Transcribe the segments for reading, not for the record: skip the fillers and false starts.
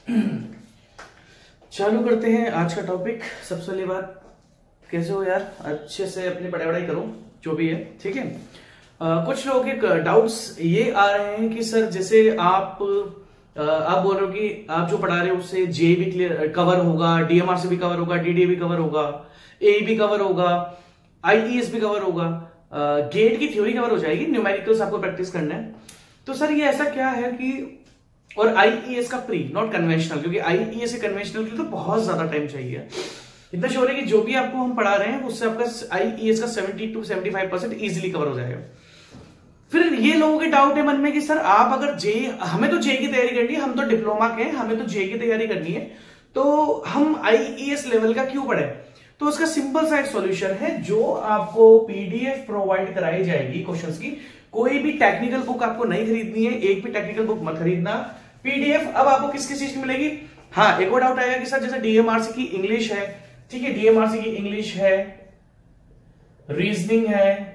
चालू करते हैं आज का टॉपिक। सबसे पहली बात, कैसे हो यार? अच्छे से अपनी पढ़ाई करो जो भी है, ठीक है। कुछ लोगों के डाउट्स ये आ रहे हैं कि सर जैसे आप बोल रहे हो कि आप जो पढ़ा रहे हो उससे जे भी क्लियर कवर होगा, डीएमआर से भी कवर होगा, डीडीए भी कवर होगा, ए भी कवर होगा, आईईएस भी कवर होगा, गेट की थ्योरी कवर हो जाएगी, न्यूमेरिकल्स आपको प्रैक्टिस करना है। तो सर ये ऐसा क्या है कि, और आईईएस का प्री नॉट कन्वेंशनल, क्योंकि आईईएस से कन्वेंशनल के लिए तो बहुत ज्यादा टाइम चाहिए। इतना श्योर है कि जो भी आपको हम पढ़ा रहे हैं उससे आपका आईईएस का 70 to 75% इजीली कवर हो जाएगा। फिर ये लोगों के डाउट है मन में कि सर आप अगर हमें तो जे की तैयारी करनी है, हम तो डिप्लोमा के हैं, हमें तो जे की तैयारी करनी है, तो हम आईईएस लेवल का क्यों पढ़े? तो उसका सिंपल सा एक सॉल्यूशन है जो आपको पीडीएफ प्रोवाइड कराई जाएगी क्वेश्चंस की। कोई भी टेक्निकल बुक आपको नहीं खरीदनी है, एक भी टेक्निकल बुक मत खरीदना। पीडीएफ अब आपको किस किस चीज की मिलेगी? हाँ, एक और डाउट आएगा कि सर जैसे डीएमआरसी की इंग्लिश है, ठीक है, डीएमआरसी की इंग्लिश है, रीजनिंग है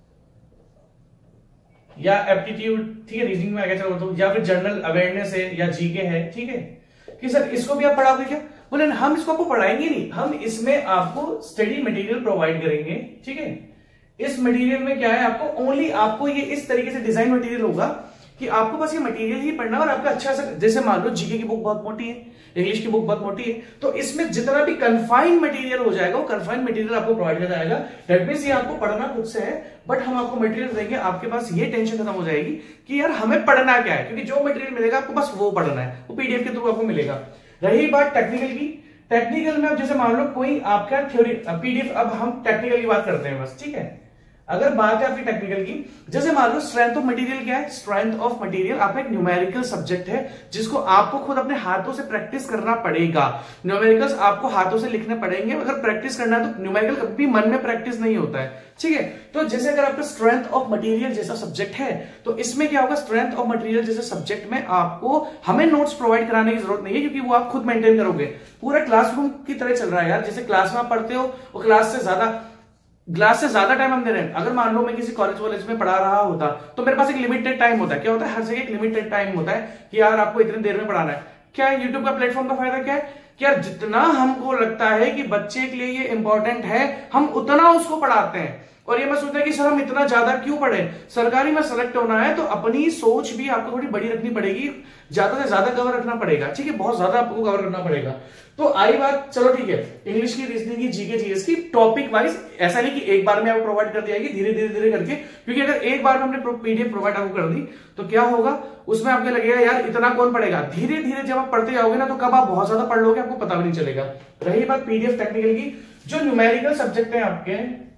या एप्टीट्यूड, ठीक है, रीजनिंग में आगे चलो तो, या फिर जनरल अवेयरनेस है या जीके है, ठीक है, कि सर इसको भी आप पढ़ाओगे क्या? बोले हम इसको आपको पढ़ाएंगे नहीं, हम इसमें आपको स्टडी मटेरियल प्रोवाइड करेंगे, ठीक है। इस मटेरियल में क्या है, आपको ओनली आपको ये इस तरीके से डिजाइन मटेरियल होगा कि आपको बस ये मटेरियल ही पढ़ना और आपका अच्छा सा, जैसे मान लो जीके की बुक बहुत मोटी है, इंग्लिश की बुक बहुत मोटी है, तो इसमें जितना भी कन्फाइंड मटेरियल हो जाएगा वो कन्फाइंड मटेरियल आपको प्रोवाइड किया जाएगा। दैट मींस ये आपको पढ़ना खुद से है, बट हम आपको मटेरियल देंगे, आपके पास ये टेंशन खत्म हो जाएगी कि यार हमें पढ़ना क्या है, क्योंकि जो मटेरियल मिलेगा आपको बस वो पढ़ना है, वो पीडीएफ के थ्रू आपको मिलेगा। रही बात टेक्निकल की, टेक्निकल में अब जैसे मान लो कोई आपका थ्योरी पीडीएफ, अब हम टेक्निकल की बात करते हैं बस, ठीक है। अगर बात है आपकी टेक्निकल की, जैसे मान लो स्ट्रेंथ ऑफ मटेरियल क्या है? स्ट्रेंथ ऑफ मटेरियल आपका एक न्यूमेरिकल सब्जेक्ट है जिसको आपको खुद अपने हाथों से प्रैक्टिस करना पड़ेगा। न्यूमेरिकल्स आपको हाथों से लिखने पड़ेंगे, अगर प्रैक्टिस करना है तो न्यूमेरिकल कभी मन में प्रैक्टिस नहीं होता है, ठीक है। तो जैसे अगर आपका स्ट्रेंथ ऑफ मटेरियल जैसा सब्जेक्ट है, तो इसमें क्या होगा, स्ट्रेंथ ऑफ मटेरियल जैसे सब्जेक्ट में आपको हमें नोट्स प्रोवाइड कराने की जरूरत नहीं है, क्योंकि वो आप खुद मेंटेन करोगे। पूरा क्लासरूम की तरह चल रहा है यार, जैसे क्लास में आप पढ़ते हो वो क्लास से ज्यादा टाइम हम दे रहे हैं। अगर मान लो मैं किसी कॉलेज में पढ़ा रहा होता तो मेरे पास एक लिमिटेड टाइम होता है। क्या होता है? हर जगह एक लिमिटेड टाइम होता है कि यार आपको इतनी देर में पढ़ाना है। क्या है यूट्यूब का प्लेटफॉर्म का फायदा क्या है कि यार जितना हमको लगता है कि बच्चे के लिए ये इंपॉर्टेंट है, हम उतना उसको पढ़ाते हैं। और ये मैं सोचता है कि सर हम इतना ज्यादा क्यों पढ़े? सरकारी में सेलेक्ट होना है तो अपनी सोच भी आपको थोड़ी बड़ी रखनी पड़ेगी, ज्यादा से ज्यादा कवर रखना पड़ेगा, ठीक है, बहुत ज्यादा आपको कवर करना पड़ेगा। तो आई बात, चलो ठीक है, इंग्लिश की, रीजनिंग की, जीके जीएस की टॉपिक वाइज, ऐसा नहीं कि एक बार में आपको प्रोवाइड कर दिया, धीरे धीरे करके, क्योंकि अगर एक बार में हमने पीडीएफ प्रोवाइड आपको कर दी तो क्या होगा, उसमें आपको लगेगा यार इतना कौन पढ़ेगा। धीरे धीरे जब आप पढ़ते जाओगे ना तो कब आप बहुत ज्यादा पढ़ लोगे आपको पता भी नहीं चलेगा। रही बात पीडीएफ टेक्निकल की, जो न्यूमेरिकल सब्जेक्ट है आपके,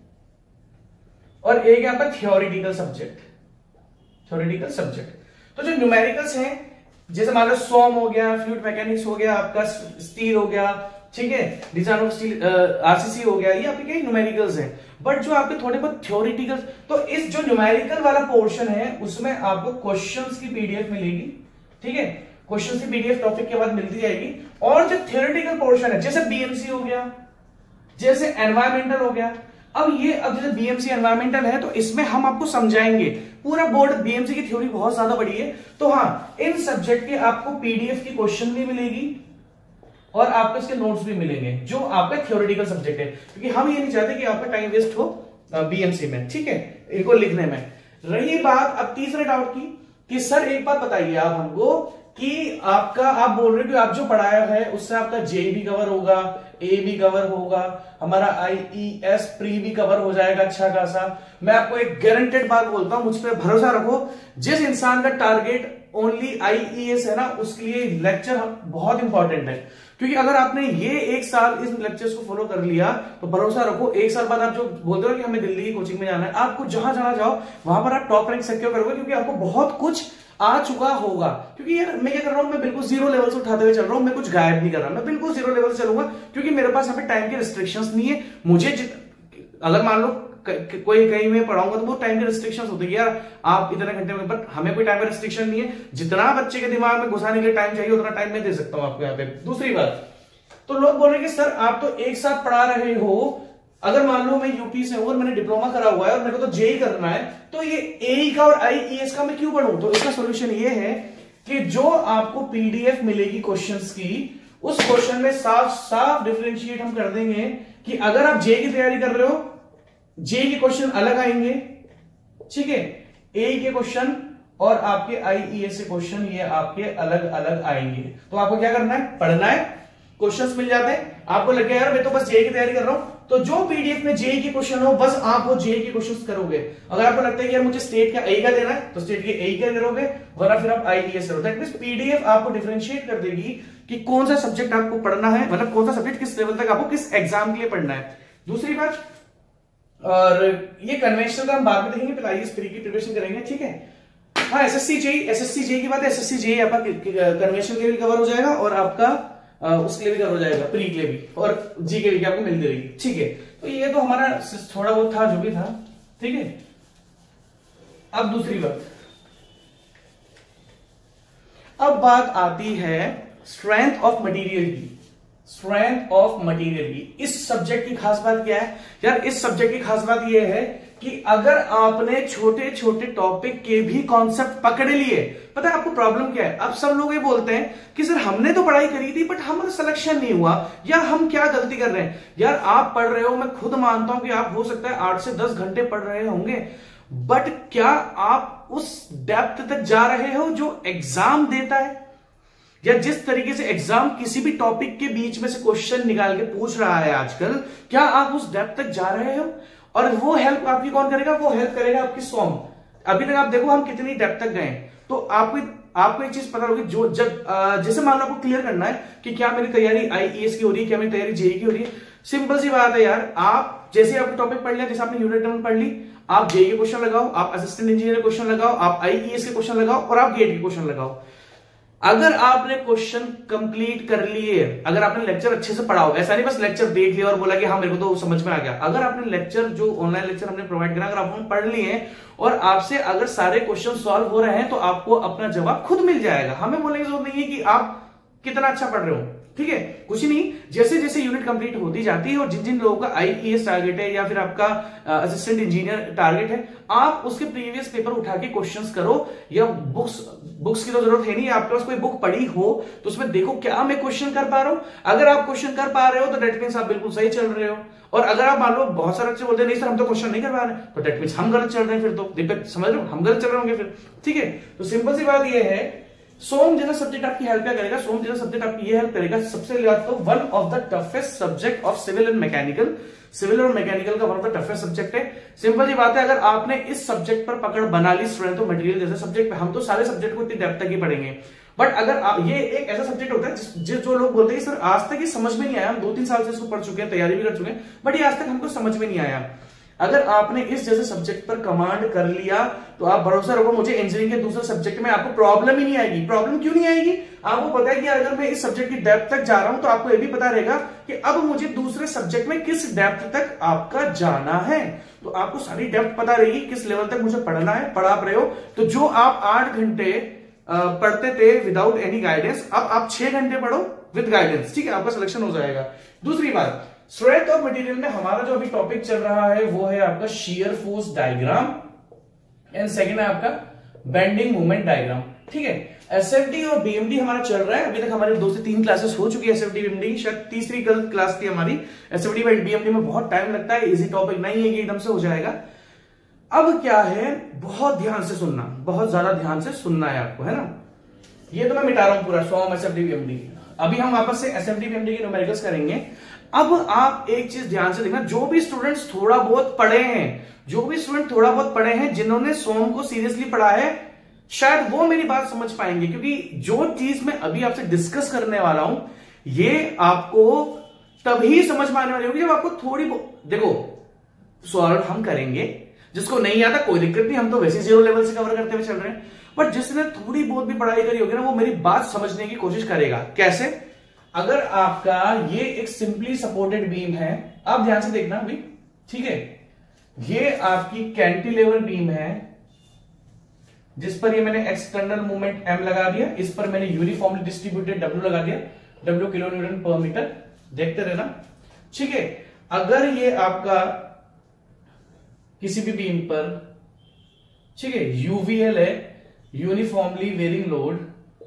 और एक है आपका थियोरिटिकल सब्जेक्ट। तो जो न्यूमेरिकल्स हैं, जैसे मान लो सोम हो गया, फ्लूइड मैकेनिक्स हो गया, आपका स्टील हो गया, ठीक है, डिजाइन ऑफ स्टील, आरसीसी हो गया, ये आपके न्यूमेरिकल्स हैं। बट जो आपके थोड़े बहुत थियोरिटिकल, तो इस जो न्यूमेरिकल वाला पोर्शन है उसमें आपको क्वेश्चंस की पीडीएफ मिलेगी, ठीक है, क्वेश्चंस की पीडीएफ टॉपिक के बाद मिलती जाएगी। और जो थियोरिटिकल पोर्शन है, जैसे बीएमसी हो गया, जैसे एनवायरमेंटल हो गया, अब जैसे बीएमसी एनवायरमेंटल है तो इसमें हम आपको समझाएंगे, पूरा बोर्ड बीएमसी की थ्योरी बहुत ज्यादा बड़ी है, तो हाँ इन सब्जेक्ट के आपको पीडीएफ की क्वेश्चन भी मिलेगी और आपको इसके नोट्स भी मिलेंगे जो आपका थ्योरेटिकल सब्जेक्ट है, क्योंकि हम ये नहीं चाहते कि आपका टाइम वेस्ट हो बीएमसी में, ठीक है, इनको लिखने में। रही बात अब तीसरे डाउट की कि सर एक बात बताइए आप हमको कि आप बोल रहे हो कि आप जो पढ़ाया है उससे आपका जे भी कवर होगा, ए भी कवर होगा, हमारा आईईएस प्री भी कवर हो जाएगा अच्छा खासा। मैं आपको एक गारंटेड बात बोलता हूं, मुझ पर भरोसा रखो, जिस इंसान का टारगेट ओनली आईईएस है ना, उसके लिए लेक्चर बहुत इंपॉर्टेंट है। क्योंकि अगर आपने ये एक साल इस लेक्चर्स को फॉलो कर लिया तो भरोसा रखो, एक साल बाद आप जो बोलते हो कि हमें दिल्ली की कोचिंग में जाना है, आपको जहां जाना जाओ वहां पर आप टॉप रैंक सिक्योर करोगे, क्योंकि आपको बहुत कुछ आ चुका होगा। क्योंकि यार मैं क्या कर रहा हूं, मैं बिल्कुल जीरो लेवल से उठाते हुए चल रहा हूं, मैं कुछ गायब नहीं कर रहा, मैं बिल्कुल जीरो लेवल से चलूंगा, क्योंकि मेरे पास यहाँ पे टाइम के रिस्ट्रिक्शंस नहीं है। मुझे अगर मान लो कोई कहीं में पढ़ाऊंगा तो वो टाइम के रिस्ट्रिक्शंस होते हैं यार आप इतने घंटे में, बट हमें कोई टाइम का रिस्ट्रिक्शन नहीं है, जितना बच्चे के दिमाग में घुसाने के लिए टाइम चाहिए उतना टाइम मैं दे सकता हूं आपको यहाँ पे। दूसरी बात, तो लोग बोल रहे हैं कि सर आप तो एक साथ पढ़ा रहे हो, अगर मान लो मैं यूपी से हूं और मैंने डिप्लोमा करा हुआ है और मेरे को तो जेई करना है, तो ये एई का और आईईएस का मैं क्यों पढ़ूं? तो इसका सोल्यूशन ये है कि जो आपको पीडीएफ मिलेगी क्वेश्चंस की, उस क्वेश्चन में साफ साफ डिफरेंशिएट हम कर देंगे कि अगर आप जे की तैयारी कर रहे हो, जे के क्वेश्चन अलग आएंगे, ठीक है, ए के क्वेश्चन और आपके आईईएस के क्वेश्चन ये आपके अलग अलग आएंगे। तो आपको क्या करना है, पढ़ना है, क्वेश्चंस मिल जाते हैं। आपको लगे यार मैं तो बस जे की तैयारी कर रहा हूं, तो जो पीडीएफ में जे के क्वेश्चन हो बस आप वो जे के क्वेश्चंस करोगे। अगर आपको लगता है कि यार मुझे स्टेट का ए का देना है तो स्टेट के ए का करोगे, वरना फिर आप आईईएस करोगे। दैट मींस पीडीएफ आपको डिफरेंशिएट कर देगी कि कौन सा सब्जेक्ट आपको पढ़ना है, मतलब कौन सा सब्जेक्ट किस लेवल तक आपको किस एग्जाम के लिए पढ़ना है। दूसरी बात, और ये कन्वेंशनल का हम बाद में देखेंगे, पहले आईएएस प्री की प्रिपरेशन करेंगे, ठीक है। हाँ, एसएससी जेई की बात है, एसएससी जेई आपका कन्वेंशन के लिए कवर हो जाएगा और आपका उसके लिए भी कवर हो जाएगा, प्री के लिए भी, और जी के लिए आपको मिलती रहेगी, ठीक है। तो ये तो हमारा थोड़ा बहुत था जो भी था, ठीक है। अब दूसरी बात, अब बात आती है स्ट्रेंथ ऑफ मटेरियल की। स्ट्रेंथ ऑफ मटेरियल की इस सब्जेक्ट की खास बात क्या है यार, इस सब्जेक्ट की खास बात यह है कि अगर आपने छोटे छोटे टॉपिक के भी कॉन्सेप्ट पकड़ लिए, पता है आपको प्रॉब्लम क्या है, अब सब लोग ये बोलते हैं कि सर हमने तो पढ़ाई करी थी बट हमारा सिलेक्शन नहीं हुआ, या हम क्या गलती कर रहे हैं। यार आप पढ़ रहे हो, मैं खुद मानता हूं कि आप हो सकता है 8 से 10 घंटे पढ़ रहे होंगे, बट क्या आप उस डेप्थ तक जा रहे हो जो एग्जाम देता है, या जिस तरीके से एग्जाम किसी भी टॉपिक के बीच में से क्वेश्चन निकाल के पूछ रहा है आजकल, क्या आप उस डेप्थ तक जा रहे हो। और वो हेल्प आपकी कौन करेगा, वो हेल्प करेगा आपकी सॉम। अभी तक आप देखो हम कितनी डेप्थ तक गए, तो आपको एक चीज पता होगी, जो जब जैसे मान लो आपको क्लियर करना है कि क्या मेरी तैयारी आईईएस की हो रही है, क्या मेरी तैयारी जेई की हो रही है। सिंपल सी बात है यार, आप जैसे आपको टॉपिक पढ़ लिया, जैसे आपने यूनिट 1 पढ़ ली, आप जेई के क्वेश्चन लगाओ, आप असिस्टेंट इंजीनियर के क्वेश्चन लगाओ, आप आईईएस के क्वेश्चन लगाओ और आप गेट के क्वेश्चन लगाओ। अगर आपने क्वेश्चन कंप्लीट कर लिए, अगर आपने लेक्चर अच्छे से पढ़ा हो, ऐसा नहीं बस लेक्चर देख लिया और बोला कि हाँ मेरे को तो समझ में आ गया। अगर आपने लेक्चर, जो ऑनलाइन लेक्चर हमने प्रोवाइड करा, अगर आपने पढ़ लिए और आपसे अगर सारे क्वेश्चन सॉल्व हो रहे हैं, तो आपको अपना जवाब खुद मिल जाएगा। हमें बोलने की जरूरत नहीं है कि आप कितना अच्छा पढ़ रहे हो, ठीक है, कुछ नहीं। जैसे जैसे यूनिट कंप्लीट होती जाती है और जिन जिन लोगों का आईईएस टारगेट है या फिर आपका असिस्टेंट इंजीनियर टारगेट है, आप उसके प्रीवियस पेपर उठा के क्वेश्चंस करो, या बुक्स की तो जरूरत है नहीं, आपके पास कोई बुक पढ़ी हो तो उसमें देखो क्या मैं क्वेश्चन कर पा रहा हूं। अगर आप क्वेश्चन कर पा रहे हो तो डेट मींस आप बिल्कुल सही चल रहे हो, और अगर आप मान लो बहुत सारे बच्चे बोलते हैं नहीं सर हम तो क्वेश्चन नहीं कर पा रहे, तो डेट मींस हम गलत चल रहे हैं, फिर तो दिक्कत समझ रहे हो, हम गलत चल रहे होंगे फिर, ठीक है। तो सिंपल सी बात यह है, सोम जैसा सब्जेक्ट आपकी हेल्प क्या करेगा, सोम जैसा सब्जेक्ट आपकी ये हेल्प करेगा। सबसे ज्यादा तो one of the toughest subject of civil and mechanical, civil और मैकेनिकल का one of the toughest subject है। सिंपल सी बात है, अगर आपने इस सब्जेक्ट पर पकड़ बना ली, स्ट्रेंथ ऑफ मटेरियल जैसे सब्जेक्ट पे, हम तो सारे सब्जेक्ट को इतनी डेप्थ तक ही पढ़ेंगे, बट अगर ये एक ऐसा सब्जेक्ट होता है जो लोग बोलते हैं सर आज तक ये समझ में नहीं आया, हम 2-3 साल से इसको पढ़ चुके हैं, तैयारी भी कर चुके हैं, बट ये आज तक हमको समझ में नहीं आया। अगर आपने इस जैसे सब्जेक्ट पर कमांड कर लिया तो आप भरोसा रखो मुझे, इंजीनियरिंग के दूसरे सब्जेक्ट में आपको प्रॉब्लम ही नहीं आएगी। प्रॉब्लम क्यों नहीं आएगी, आपको पता है कि अगर मैं इस सब्जेक्ट की डेप्थ तक जा रहा हूं तो आपको यह भी पता रहेगा कि अब मुझे दूसरे सब्जेक्ट में किस डेप्थ तक आपका जाना है, तो आपको सारी डेप्थ पता रहेगी, किस लेवल तक मुझे पढ़ना है, पढ़ा रहे हो। तो जो आप 8 घंटे पढ़ते थे विदाउट एनी गाइडेंस, अब आप 6 घंटे पढ़ो विद गाइडेंस, ठीक है, आपका सिलेक्शन हो जाएगा। दूसरी बात, स्ट्रेंथ ऑफ मटेरियल में हमारा जो अभी टॉपिक चल रहा है वो है आपका shear force diagram, and second है आपका बेंडिंग मोमेंट डायग्राम, ठीक है। एसएफडी और बीएमडी हमारा चल रहा है, अभी तक हमारे 2 से 3 क्लासेस हो चुकी है एसएफडी बीएमडी, शायद तीसरी क्लास थी हमारी। एसएफडी और बीएमडी में बहुत टाइम लगता है, इजी टॉपिक नहीं है कि एकदम से हो जाएगा। अब क्या है, बहुत ध्यान से सुनना, बहुत ज्यादा ध्यान से सुनना है आपको, है ना। ये तो मैं मिटा रहा हूं पूरा सॉम एसएफडी बीएमडी, अभी हम वापस से एसएफडी बीएमडी के न्यूमेरिकल्स करेंगे। अब आप एक चीज ध्यान से देखना, जो भी स्टूडेंट्स थोड़ा बहुत पढ़े हैं, जो भी स्टूडेंट थोड़ा बहुत पढ़े हैं, जिन्होंने सोम को सीरियसली पढ़ा है, शायद वो मेरी बात समझ पाएंगे, क्योंकि जो चीज मैं अभी आपसे डिस्कस करने वाला हूं ये आपको तभी समझ में आने वाली होगी जब आपको थोड़ी देखो, सॉल्व हम करेंगे, जिसको नहीं आता कोई दिक्कत नहीं, हम तो वैसे 0 लेवल से कवर करते हुए चल रहे हैं, बट जिसने थोड़ी बहुत भी पढ़ाई करी होगी ना, वो मेरी बात समझने की कोशिश करेगा। कैसे, अगर आपका ये एक सिंपली सपोर्टेड बीम है, आप ध्यान से देखना अभी, ठीक है, ये आपकी कैंटिलीवर बीम है जिस पर ये मैंने एक्सटर्नल मूवमेंट M लगा दिया, इस पर मैंने यूनिफॉर्मली डिस्ट्रीब्यूटेड W लगा दिया, W kilo newton per metre, देखते रहना, ठीक है। अगर ये आपका किसी भी बीम पर, ठीक है, यूवीएल है, uniformly varying load,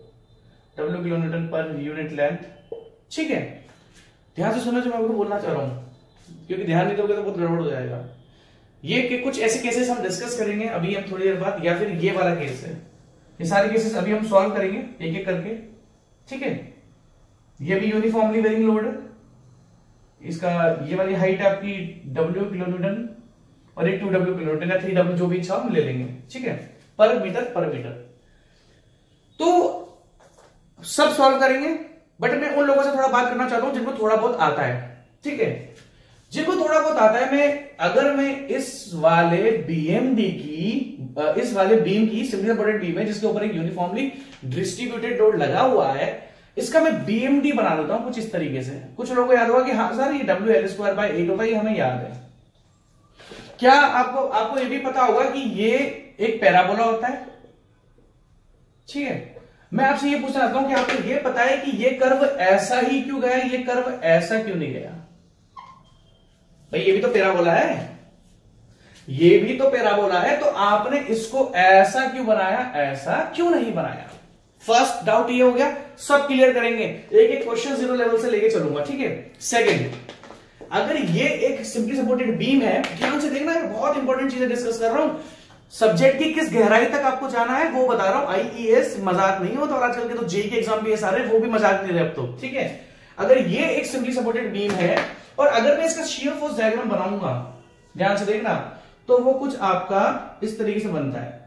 W kilo newton per unit length. ठीक है, ध्यान से सुनो जो मैं आपको बोलना चाह रहा हूं, क्योंकि ध्यान नहीं दोगे तो बहुत गड़बड़ हो जाएगा। ये कुछ ऐसे केसेस हम डिस्कस करेंगे अभी हम थोड़ी देर बाद, या फिर ये वाला केस है, ये सारे केसेस अभी हम सॉल्व करेंगे एक एक करके। ठीक है, ये भी यूनिफॉर्मली वेरिंग लोड है, इसका ये वाली हाइट आपकी W किलो न्यूटन और एक 2W किलो न्यूटन या 3W जो भी इच्छा हम ले लेंगे। ठीक है, पर मीटर। तो सब सॉल्व करेंगे, बट मैं उन लोगों से थोड़ा बात करना चाहता हूं जिनको थोड़ा बहुत आता है। ठीक है, जिनको थोड़ा बहुत आता है, अगर मैं इस वाले BMD की, इस वाले बीम की, सिंपली सपोर्टेड बीम है जिसके ऊपर एक यूनिफॉर्मली डिस्ट्रीब्यूटेड लोड लगा हुआ है, इसका मैं BMD बना देता हूं कुछ इस तरीके से। कुछ लोगों को याद होगा कि हाँ सर ये WL²/8 होता है, ये हमें याद है। क्या आपको ये भी पता होगा कि ये एक पैराबोला होता है। ठीक है, मैं आपसे ये पूछना चाहता हूं कि आपको ये पता है कि ये कर्व ऐसा ही क्यों गया, ये कर्व ऐसा क्यों नहीं गया? भाई ये भी तो पैराबोला है, ये भी तो पैराबोला है, तो आपने इसको ऐसा क्यों बनाया, ऐसा क्यों नहीं बनाया? फर्स्ट डाउट ये हो गया, सब क्लियर करेंगे, एक एक क्वेश्चन 0 लेवल से लेके चलूंगा। ठीक है, सेकंड, अगर ये एक सिंपली सपोर्टेड बीम है, ध्यान से देखना है, बहुत इंपॉर्टेंट चीजें डिस्कस कर रहा हूं, सब्जेक्ट की किस गहराई तक आपको जाना है वो बता रहा हूं। IES मजाक नहीं होता, और आजकल के तो JEE के एग्जाम भी है सारे, वो भी मजाक नहीं रहे अब तो। ठीक है, अगर ये एक सिंपली सपोर्टेड बीम है और अगर मैं इसका शियर फोर्स डायग्राम बनाऊंगा, ध्यान से देखना, तो वो कुछ आपका इस तरीके से बनता है।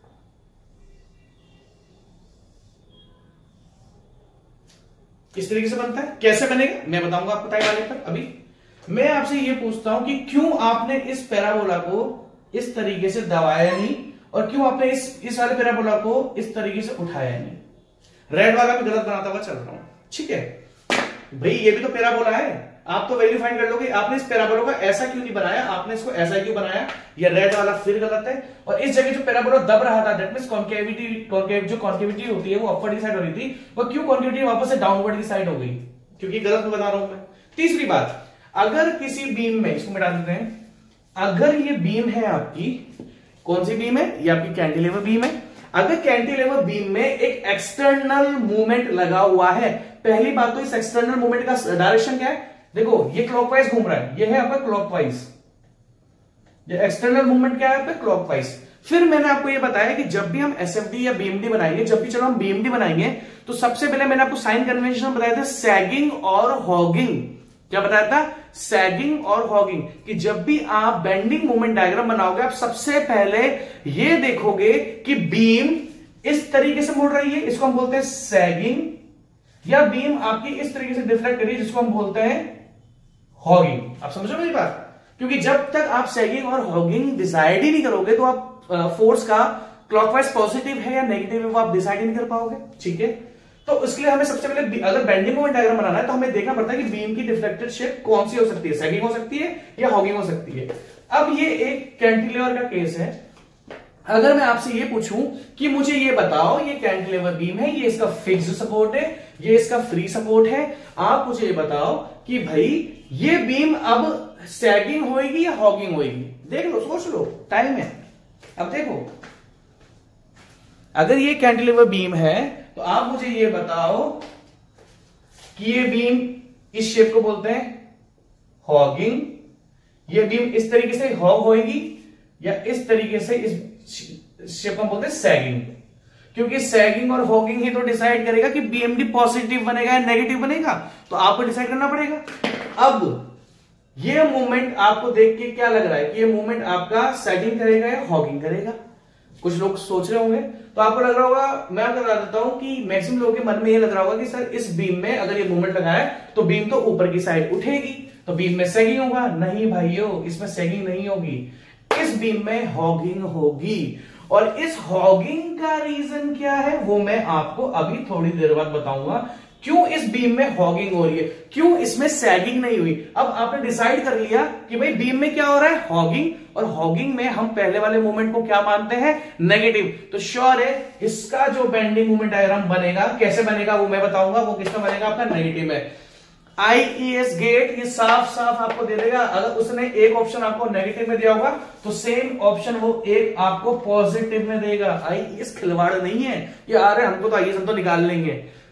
इस तरीके से बनता है। कैसे बनेगा मैं बताऊंगा आपको टाइम आने पर। अभी मैं आपसे ये पूछता हूं कि क्यों आपने इस पैराबोला को इस तरीके से दबाया नहीं, और क्यों आपने इस वाले पैराबोला को इस तरीके से उठाया नहीं? रेड वाला भी गलत बनाता हुआ चल रहा हूं। ठीक है भाई, ये भी तो पैराबोला है, आप तो वैल्यू फाइंड कर लोगे। आपने इस पैराबोला को ऐसा क्यों नहीं बनाया, आपने इसको ऐसा क्यों बनाया? ये रेड वाला फिर गलत है। और इस जगह जो पैराबोला दब रहा था, दैट मींस कॉन्केविटी होती है वो अपवर्ड की साइड हो रही थी, वो क्यों कॉन्केविटी वापस से डाउनवर्ड की साइड हो गई? क्योंकि गलत बता रहा हूं मैं। तीसरी बात, अगर किसी बीम में, इसको मिटा देते हैं, अगर ये बीम है आपकी, कौन सी बीम है? ये आपकी कैंटिलीवर बीम है। अगर कैंटिलीवर बीम में एक एक्सटर्नल मूवमेंट लगा हुआ है, पहली बात तो इस एक्सटर्नल मूवमेंट का डायरेक्शन क्या है? देखो ये क्लॉकवाइज घूम रहा है, ये है आपका क्लॉकवाइज, ये एक्सटर्नल मूवमेंट क्या है आपका? क्लॉकवाइज। फिर मैंने आपको ये बताया कि जब भी हम SFD या BMD बनाएंगे, जब भी चलो हम BMD बनाएंगे, तो सबसे पहले मैंने आपको साइन कन्वेंशन बताया था, सैगिंग और हॉगिंग। क्या बताया था? सैगिंग और हॉगिंग। कि जब भी आप बेंडिंग मोमेंट डायग्राम बनाओगे, आप सबसे पहले ये देखोगे कि बीम इस तरीके से मुड़ रही है, इसको हम बोलते हैं सैगिंग, या बीम आपकी इस तरीके से डिफ्लेक्ट कर रही है, जिसको हम बोलते हैं हॉगिंग। आप समझो मेरी बात? क्योंकि जब तक आप सैगिंग और हॉगिंग डिसाइड ही नहीं करोगे, तो आप फोर्स का क्लॉकवाइज पॉजिटिव है या नेगेटिव है वो आप डिसाइड ही नहीं कर पाओगे। ठीक है, तो इसके लिए हमें सबसे पहले अगर बेंडिंग मोमेंट डायग्राम बनाना है, तो हमें देखना पड़ता है कि बीम की डिफ्लेक्टेड शेप कौन सी हो सकती है, सैगिंग हो सकती है या हॉगिंग हो सकती है। अब ये एक कैंटिलीवर का केस है। अगर मैं आपसे ये पूछूं कि मुझे ये बताओ, ये कैंटिलीवर बीम है, ये इसका फिक्स्ड सपोर्ट है, ये इसका फ्री सपोर्ट है, आप मुझे ये बताओ कि भाई ये बीम अब सैगिंग होएगी या हॉगिंग होएगी? देख लो, सोच लो, टाइम है। अब देखो, अगर ये कैंटिलीवर बीम है, तो आप मुझे ये बताओ कि ये बीम इस शेप को बोलते हैं हॉगिंग, ये बीम इस तरीके से हॉग होएगी, या इस तरीके से इस शेप को बोलते हैं सैगिंग। क्योंकि सैगिंग और हॉगिंग ही तो डिसाइड करेगा कि BMD पॉजिटिव बनेगा या नेगेटिव बनेगा, तो आपको डिसाइड करना पड़ेगा। अब ये मूवमेंट आपको देख के क्या लग रहा है कि ये मूवमेंट आपका सैगिंग करेगा या हॉगिंग करेगा? कुछ लोग सोच रहे होंगे, तो आपको लग रहा होगा, मैं आपको बता देता हूं कि मैक्सिमम लोगों के मन में ये लग रहा होगा कि सर इस बीम में अगर ये मूवमेंट लगा है तो बीम तो ऊपर की साइड उठेगी, तो बीम में सैगिंग होगा। नहीं भाइयों, इसमें सैगिंग नहीं होगी, इस बीम में हॉगिंग होगी। और इस हॉगिंग का रीजन क्या है वो मैं आपको अभी थोड़ी देर बाद बताऊंगा। क्यों इस बीम में हॉगिंग हो रही है, क्यों इसमें सैगिंग नहीं हुई? अब आपने डिसाइड कर लिया कि भाई बीम में क्या हो रहा है? हॉगिंग, और हॉगिंग में हम पहले वाले मूवमेंट को क्या मानते हैं? नेगेटिव। तो श्योर है इसका जो बेंडिंग मूवमेंट डायग्राम बनेगा, कैसे बनेगा वो मैं बताऊंगा, वो किसका बनेगा? आपका नेगेटिव में। IES गेट ये साफ साफ आपको दे देगा। अगर उसने एक ऑप्शन आपको नेगेटिव में दिया होगा, तो सेम ऑप्शन वो एक आपको पॉजिटिव में देगा। IES खिलवाड़ नहीं है कि अरे हमको तो IES हम तो निकाल लेंगे,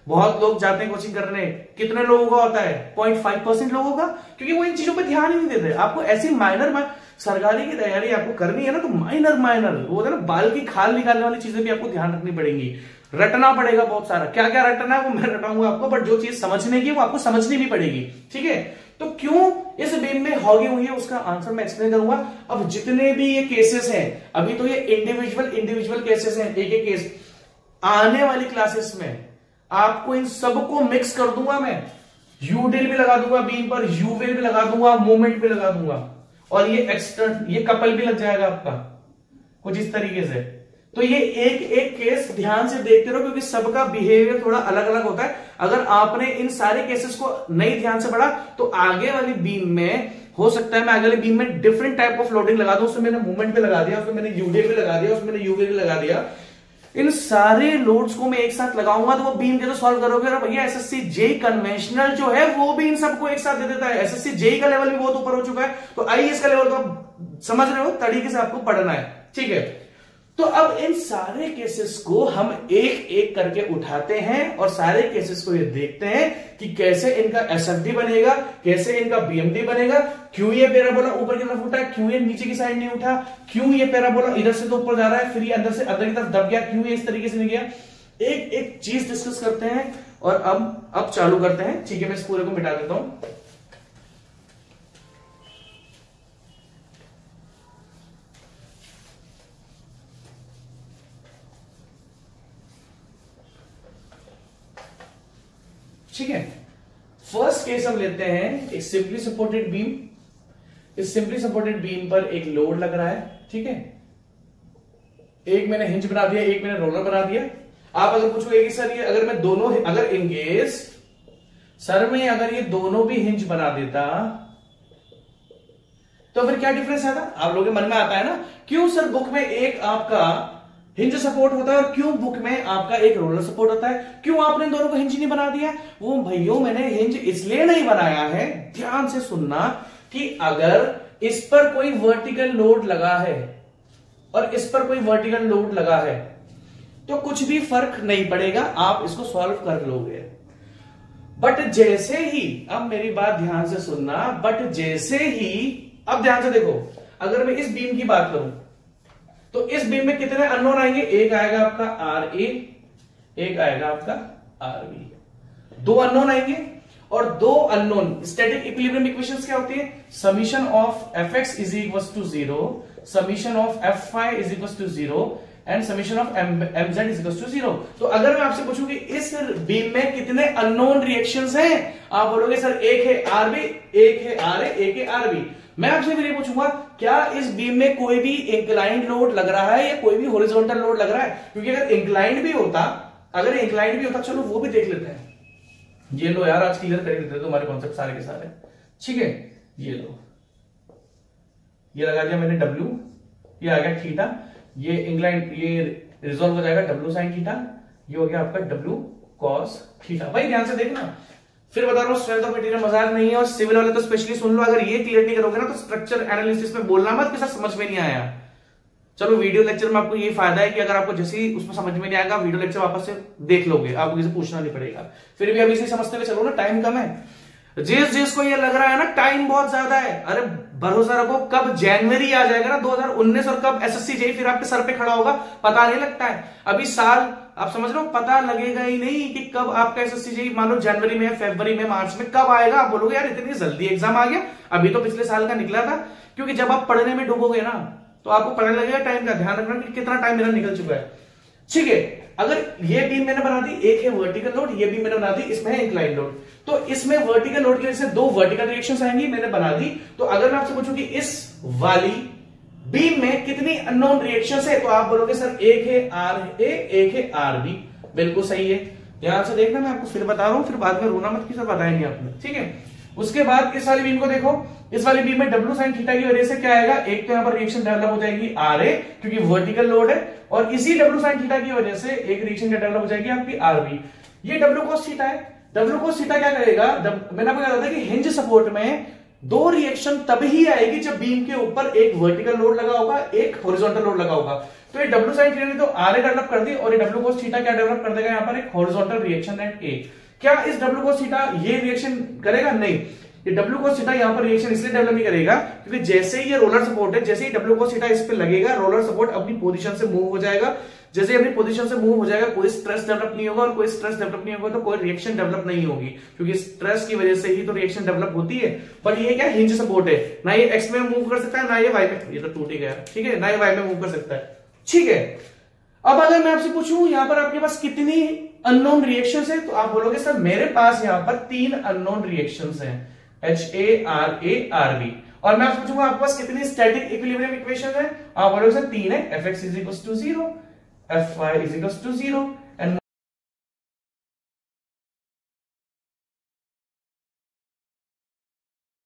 बहुत लोग जाते हैं कोचिंग करने, कितने लोगों का होता है? 0.5% लोगों का, क्योंकि वो इन चीजों पर ध्यान ही नहीं देते। आपको ऐसी माइनर सरकारी की तैयारी आपको करनी है ना, तो माइनर वो होता है ना, बाल की खाल निकालने वाली चीजें भी आपको ध्यान रखनी पड़ेंगी, रटना पड़ेगा बहुत सारा। क्या क्या रटना है वो मैं रटाऊंगा आपको, बट जो चीज समझने की वो आपको समझनी भी पड़ेगी, ठीक है। तो क्यों इस बीम में हॉगी हुई है, उसका आंसर मैं एक्सप्लेन करूंगा। अब जितने भी ये केसेस हैं, अभी तो ये इंडिविजुअल केसेस हैं, एक एक केस, आने वाली क्लासेस में आपको इन सबको मिक्स कर दूंगा मैं, यूडिल भी लगा दूंगा बीम पर, यूवेल भी लगा दूंगा, मूवमेंट भी लगा दूंगा, और ये एक्सटर्न, ये कपल भी लग जाएगा आपका कुछ इस तरीके से। तो ये एक एक केस ध्यान से देखते रहो, क्योंकि सबका बिहेवियर थोड़ा अलग अलग होता है। अगर आपने इन सारे केसेस को नहीं ध्यान से पढ़ा तो आगे वाली बीम में हो सकता है मैं आगे वाली बीम में डिफरेंट टाइप ऑफ लोडिंग लगा दूं, उसमें मैंने मूवमेंट भी लगा दिया, उसमें मैंने यूडे भी लगा दिया, उसमें मैंने यूवे भी लगा दिया। इन सारे लोड्स को मैं एक साथ लगाऊंगा तो वो बीम के तो सॉल्व करोगे। और भैया एसएससी जेई कन्वेंशनल जो है वो भी इन सबको एक साथ दे देता है। एसएससी जेई का लेवल भी बहुत ऊपर हो चुका है, तो आईएएस का लेवल तो आप समझ रहे हो, तरीके से आपको पढ़ना है, ठीक है। तो अब इन सारे केसेस को हम एक एक करके उठाते हैं और सारे केसेस को ये देखते हैं कि कैसे इनका एसएफडी बनेगा, कैसे इनका बीएमडी बनेगा, क्यों ये पैराबोला ऊपर की तरफ उठा, क्यों ये नीचे की साइड नहीं उठा, क्यों ये पैराबोला इधर से तो ऊपर जा रहा है फिर ये अंदर से अंदर की तरफ दब गया, क्यों ये इस तरीके से नहीं गया। एक एक चीज डिस्कस करते हैं और अब चालू करते हैं, ठीक है। मैं इस पूरे को मिटा देता हूं। ठीक है, फर्स्ट केस हम लेते हैं एक सिंपली सपोर्टेड बीम। इस सिंपली सपोर्टेड बीम पर एक लोड लग रहा है, ठीक है। एक मैंने हिंज बना दिया, एक मैंने रोलर बना दिया। आप अगर पूछोगे कि सर ये अगर मैं दोनों, अगर इंगेज सर में अगर ये दोनों भी हिंज बना देता तो फिर क्या डिफरेंस आता? आप लोगों के मन में आता है ना, क्यों सर बुक में एक आपका हिंज सपोर्ट होता है और क्यों बुक में आपका एक रोलर सपोर्ट होता है, क्यों आपने दोनों को हिंज नहीं बना दिया? वो भैया मैंने हिंज इसलिए नहीं बनाया है, ध्यान से सुनना, कि अगर इस पर कोई वर्टिकल लोड लगा है और इस पर कोई वर्टिकल लोड लगा है तो कुछ भी फर्क नहीं पड़ेगा, आप इसको सॉल्व कर लोगे। बट जैसे ही, अब मेरी बात ध्यान से सुनना, बट जैसे ही, अब ध्यान से देखो, अगर मैं इस बीम की बात करूं तो इस बीम में कितने अननोन आएंगे? एक आएगा आपका आर ए, एक आएगा आपका आर बी, दो अननोन आएंगे। और दो अननोन स्टैटिक इक्विलिब्रियम इक्वेशंस क्या होती है? Summation of F X is equal to 0, summation of F Y is equal to 0 and summation of M Z is equal to 0। तो अगर मैं आपसे पूछूं कि इस बीम में कितने अननोन रिएक्शंस हैं, आप बोलोगे सर एक है आर बी, एक है आर ए, एक है आर बी। मैं आपसे फिर ये पूछूंगा, क्या इस बीम में कोई भी इंक्लाइंड लोड लग रहा है या कोई भी हॉरिजॉन्टल लोड लग रहा है? क्योंकि अगर इंक्लाइंड भी होता, चलो वो भी देख लेते हैं। ये लो यार, आज क्लियर कर देते हैं तुम्हारे कॉन्सेप्ट सारे के सारे, ठीक है। ये लो, ये लगा दिया मैंने W, ये आ गया थीटा, ये इंक्लाइंड, ये रिजॉल्व हो जाएगा W साइन थीटा, ये हो गया आपका W कॉस थीटा। भाई ध्यान से देखना, फिर बता रहा हूं स्ट्रेंथ ऑफ मटेरियल मजाक नहीं है, और सिविल वाले तो स्पेशली सुन लो। अगर ये क्लियर नहीं करोगे ना तो स्ट्रक्चर एनालिसिस में बोलना मत कि सर समझ में नहीं आया। चलो वीडियो लेक्चर में आपको ये फायदा है कि अगर आपको जैसे ही उसमें समझ में नहीं आएगा, वीडियो लेक्चर वापस से देख लोगे, आपको किसी पूछना नहीं पड़ेगा। फिर भी अभी से समझते हुए चलो ना, टाइम कम है। जिसको ये लग रहा है ना टाइम बहुत ज्यादा है, अरे भरोसा रखो, कब जनवरी आ जाएगा ना 2019 और कब एसएससी जेईई फिर आपके सर पे खड़ा होगा पता नहीं लगता है। अभी साल आप समझ रहे हो, पता लगेगा ही नहीं कि कब आपका एसएससी जेईई, मान लो जनवरी में, फरवरी में, मार्च में कब आएगा। आप बोलोगे यार इतनी जल्दी एग्जाम आ गया, अभी तो पिछले साल का निकला था। क्योंकि जब आप पढ़ने में डूबोगे ना तो आपको पता लगेगा टाइम का। ध्यान रखना कि कितना टाइम मेरा निकल चुका है, ठीक है। अगर ये बीम मैंने बना दी, एक है वर्टिकल लोड, ये बीम मैंने बना दी, इसमें है इंक्लाइन लोड, तो इसमें वर्टिकल लोड की वजह से दो वर्टिकल रिएक्शंस आएंगी, मैंने बना दी। तो अगर मैं आपसे पूछूं कि इस वाली बीम में कितनी अननोन रिएक्शंस है, तो आप बोलोगे सर एक है आर ए, एक है आर बी। बिल्कुल सही है, ध्यान से देखना, मैं आपको फिर बता रहा हूं, फिर बाद में रोना मत कि सर बताया नहीं आपने, ठीक है। उसके बाद इस वाली बीम को देखो, इस वाली बीम में W साइन थीटा की वजह से क्या आएगा, एक तो यहां पर रिएक्शन डेवलप हो जाएगी आर ए, क्योंकि वर्टिकल लोड है, और इसी W साइन थीटा की वजह से एक रिएक्शन डेवलप हो जाएगी आपकी आर बी। ये W cos थीटा है। W cos थीटा क्या करेगा, मैंने आपको कहा था कि हिंज सपोर्ट में दो रिएक्शन तभी आएगी जब बीम के ऊपर एक वर्टिकल लोड लगा होगा, एक हॉरिजॉन्टल लोड लगा होगा। तो ये डब्ल्यू साइन थीटा ने तो आर डेवलप कर दी, और ये डब्ल्यू कोस थीटा क्या डेवलप कर देगा यहाँ पर, एक हॉरिजॉन्टल रिएक्शन एट ए। क्या इस डब्ल्यू कोस थीटा ये रिएक्शन करेगा? नहीं, ये डब्ल्यू कोस थीटा यहाँ पर रिएक्शन इसलिए डेवलप नहीं करेगा क्योंकि जैसे ही ये रोलर सपोर्ट है, जैसे ही डब्ल्यू कोस थीटा इस पे लगेगा, रोलर सपोर्ट अपनी पोजीशन से मूव हो जाएगा। जैसे अपनी पोजीशन से मूव हो जाएगा, कोई स्ट्रेस डेवलप नहीं होगा, और कोई स्ट्रेस डेवलप नहीं होगा तो कोई रिएक्शन डेवलप नहीं होगी, क्योंकि स्ट्रेस की वजह से ही तो रिएक्शन डेवलप होती है। बट ये क्या हिंज सपोर्ट है, ना ये एक्स में मूव कर सकता है, ना ये वाई में, ये तो टूट ही गया, ठीक है, ना ये वाई में मूव कर सकता है, ठीक है। अब अगर मैं आपसे पूछूं यहाँ पर आपके पास कितनी अननोन रिएक्शंस है, तो आप बोलोगे सर मेरे पास यहाँ पर 3 अननोन रिएक्शंस हैं, HARA और मैं आपसे पूछूंगा आपके पास कितनी स्टैटिक इक्विलिब्रियम इक्वेशन है, आप बोलोगे सर 3 है, Fx = 0, Fy = 0,